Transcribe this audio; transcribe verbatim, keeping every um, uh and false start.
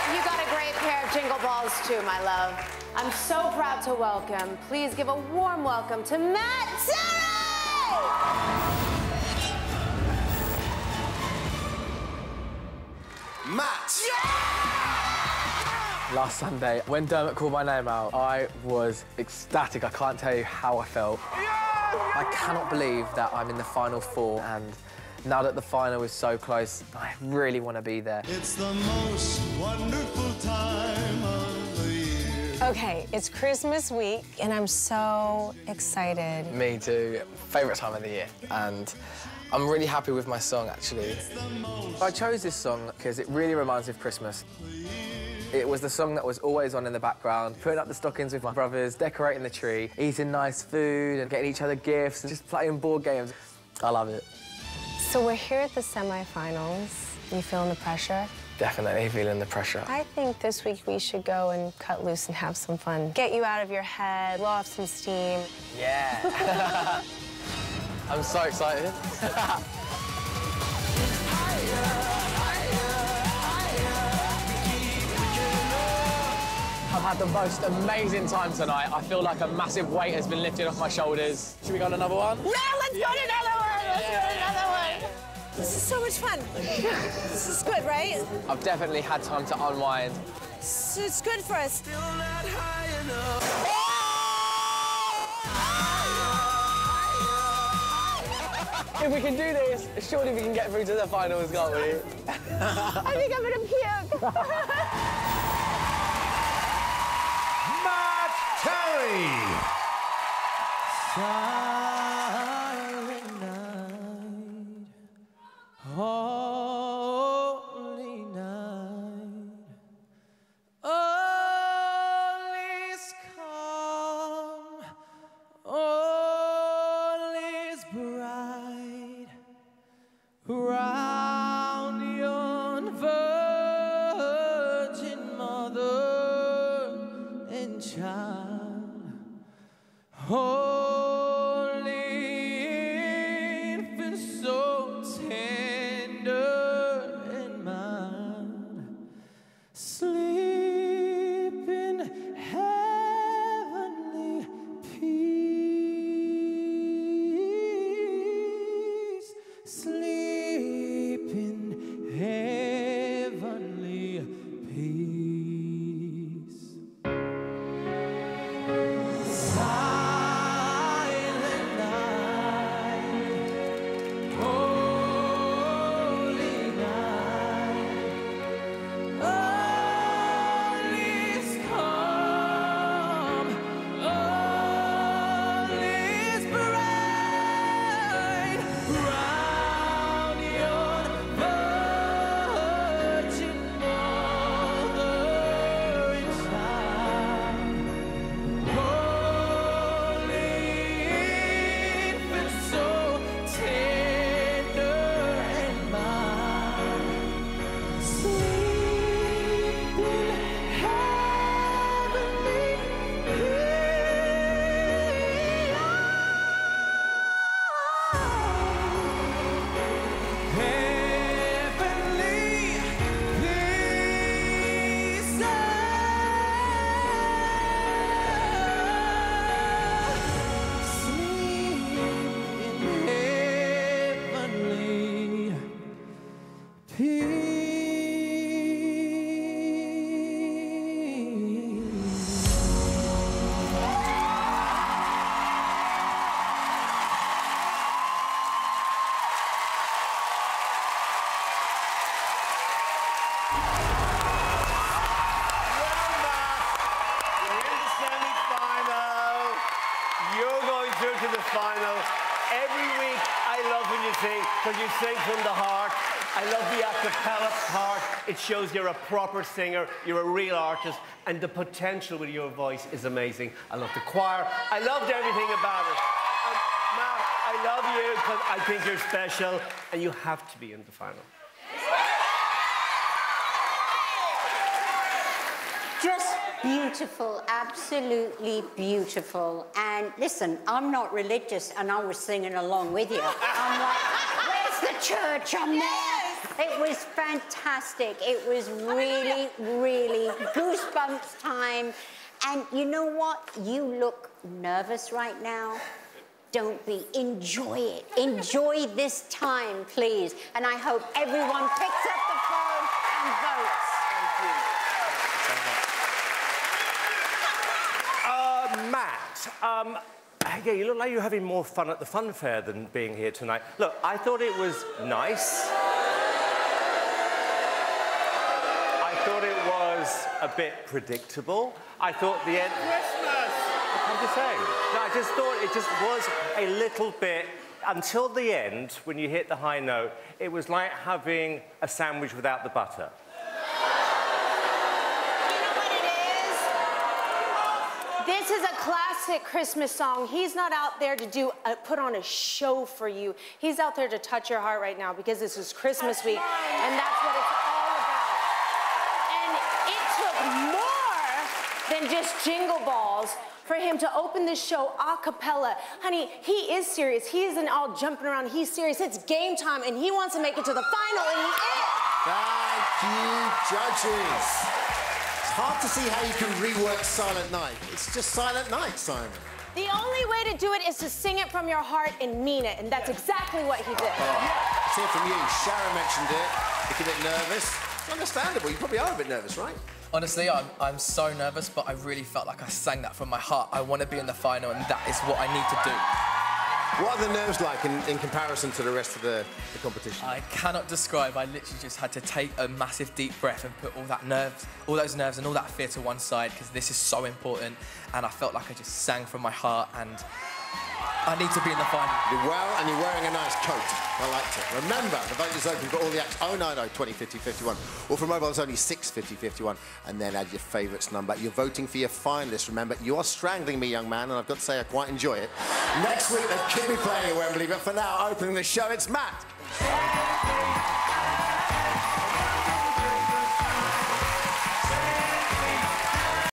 You got a great pair of jingle balls too, my love. I'm so proud to welcome, please give a warm welcome to Matt Terry! Matt! Yeah! Last Sunday, when Dermot called my name out, I was ecstatic. I can't tell you how I felt. Yeah! I cannot believe that I'm in the final four, and now that the final is so close, I really want to be there. It's the most wonderful time of the year. Okay, it's Christmas week, and I'm so excited. Me too. Favourite time of the year, and I'm really happy with my song, actually. I chose this song because it really reminds me of Christmas. It was the song that was always on in the background, putting up the stockings with my brothers, decorating the tree, eating nice food and getting each other gifts and just playing board games. I love it. So we're here at the semi-finals. You feeling the pressure? Definitely feeling the pressure. I think this week we should go and cut loose and have some fun. Get you out of your head, blow off some steam. Yeah. I'm so excited. I've had the most amazing time tonight. I feel like a massive weight has been lifted off my shoulders. Should we go on another one? Yeah, let's yeah. go to another one! Let's yeah. go to another one! This is so much fun. This is good, right? I've definitely had time to unwind. So it's good for us. Still not high enough. If we can do this, surely we can get through to the finals, can't we? I think I'm gonna puke. Matt Terry! Silent night, holy night, all is calm, all is bright, round yon virgin mother and child, holy infant, so tender and mild, sleep in heavenly peace, sleep in heavenly peace. Silent night, holy night, all is calm, all is bright, round yon virgin mother and child. Holy infant, so tender and mild, sleep in heavenly To the final. Every week, I love when you sing, because you sing from the heart. I love the a cappella part. It shows you're a proper singer, you're a real artist, and the potential with your voice is amazing. I love the choir. I loved everything about it. And Matt, I love you because I think you're special, and you have to be in the final. Just beautiful, absolutely beautiful. And listen, I'm not religious, and I was singing along with you. I'm like, where's the church? I'm there. It was fantastic. It was really, really goosebumps time. And you know what? You look nervous right now. Don't be. Enjoy it. Enjoy this time, please. And I hope everyone picks up the phone and votes. Uh, Matt, um, yeah, you look like you're having more fun at the fun fair than being here tonight. Look, I thought it was nice. I thought it was a bit predictable. I thought the end... Christmas! I'm just saying. No, I just thought it just was a little bit... Until the end, when you hit the high note, it was like having a sandwich without the butter. This is a classic Christmas song. He's not out there to do a, put on a show for you. He's out there to touch your heart right now because this is Christmas week, and that's what it's all about. And it took more than just Jingle Balls for him to open this show a cappella. Honey, he is serious. He isn't all jumping around. He's serious. It's game time, and he wants to make it to the final, and he is. Thank you, judges. It's hard to see how you can rework Silent Night. It's just Silent Night, Simon. The only way to do it is to sing it from your heart and mean it, and that's exactly what he did. Let's hear from you. Sharon mentioned it. Looking a bit nervous. It's understandable. You probably are a bit nervous, right? Honestly, I'm, I'm so nervous, but I really felt like I sang that from my heart. I want to be in the final, and that is what I need to do. What are the nerves like in, in comparison to the rest of the, the competition? I cannot describe. I literally just had to take a massive deep breath and put all that nerves, all those nerves and all that fear to one side because this is so important. And I felt like I just sang from my heart, and I need to be in the final. You're well, and you're wearing a nice coat. I liked it. Remember, the vote is open for all the acts. oh nine oh, twenty, fifty, fifty-one. Or for mobiles only, six fifty, fifty-one. And then add your favourites number. You're voting for your finalists. Remember, you are strangling me, young man, and I've got to say I quite enjoy it. Next week, they could be playing at Wembley, but for now, opening the show, it's Matt.